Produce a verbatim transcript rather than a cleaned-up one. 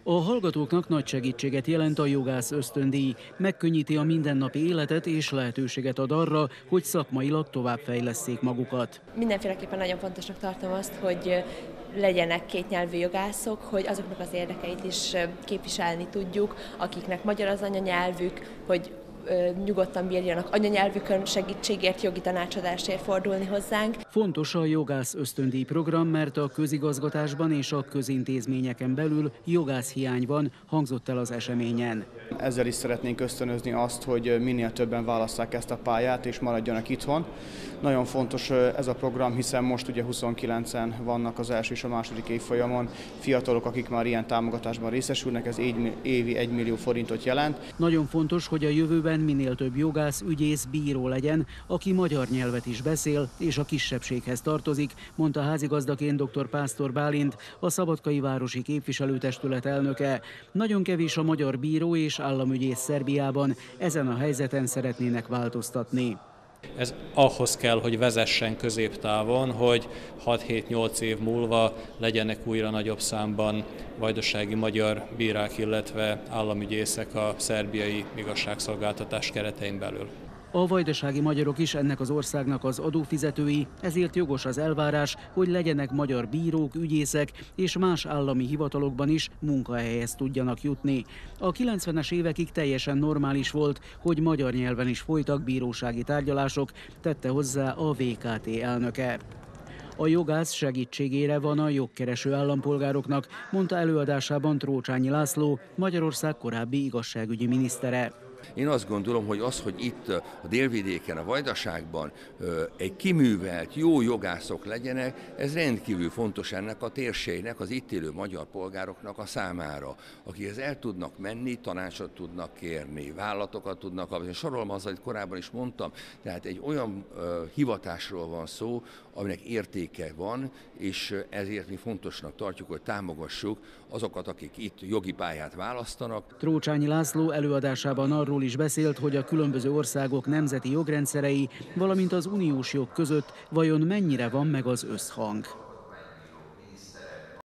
A hallgatóknak nagy segítséget jelent a jogász ösztöndíj, megkönnyíti a mindennapi életet és lehetőséget ad arra, hogy szakmailag továbbfejlesszék magukat. Mindenféleképpen nagyon fontosnak tartom azt, hogy legyenek kétnyelvű jogászok, hogy azoknak az érdekeit is képviselni tudjuk, akiknek magyar az anyanyelvük, hogy nyugodtan bírjanak anyanyelvükön segítségért, jogi tanácsadásért fordulni hozzánk. Fontos a jogász ösztöndíj program, mert a közigazgatásban és a közintézményeken belül jogászhiány van, hangzott el az eseményen. Ezzel is szeretnénk ösztönözni azt, hogy minél többen válasszák ezt a pályát és maradjanak itthon. Nagyon fontos ez a program, hiszen most ugye huszonkilencen vannak az első és a második évfolyamon fiatalok, akik már ilyen támogatásban részesülnek, ez évi egy millió forintot jelent. Nagyon fontos, hogy a jövőben minél több jogász, ügyész, bíró legyen, aki magyar nyelvet is beszél és a kisebbséghez tartozik, mondta házigazdaként dr. Pásztor Bálint, a Szabadkai Városi Képviselőtestület elnöke. Nagyon kevés a magyar bíró és államügyész Szerbiában, ezen a helyzeten szeretnének változtatni. Ez ahhoz kell, hogy vezessen középtávon, hogy hat-hét-nyolc év múlva legyenek újra nagyobb számban vajdasági magyar bírák, illetve államügyészek a szerbiai igazságszolgáltatás keretein belül. A vajdasági magyarok is ennek az országnak az adófizetői, ezért jogos az elvárás, hogy legyenek magyar bírók, ügyészek és más állami hivatalokban is munkahelyhez tudjanak jutni. A kilencvenes évekig teljesen normális volt, hogy magyar nyelven is folytak bírósági tárgyalások, tette hozzá a vé ká té elnöke. A jogász segítségére van a jogkereső állampolgároknak, mondta előadásában Trócsányi László, Magyarország korábbi igazságügyi minisztere. Én azt gondolom, hogy az, hogy itt a délvidéken, a Vajdaságban egy kiművelt, jó jogászok legyenek, ez rendkívül fontos ennek a térségnek, az itt élő magyar polgároknak a számára, akikhez el tudnak menni, tanácsot tudnak kérni, vállalatokat tudnak kapni. Sorolom az, amit korábban is mondtam, tehát egy olyan uh, hivatásról van szó, aminek értéke van, és ezért mi fontosnak tartjuk, hogy támogassuk azokat, akik itt jogi pályát választanak. Trócsányi László előadásában arról is beszélt, hogy a különböző országok nemzeti jogrendszerei, valamint az uniós jog között vajon mennyire van meg az összhang.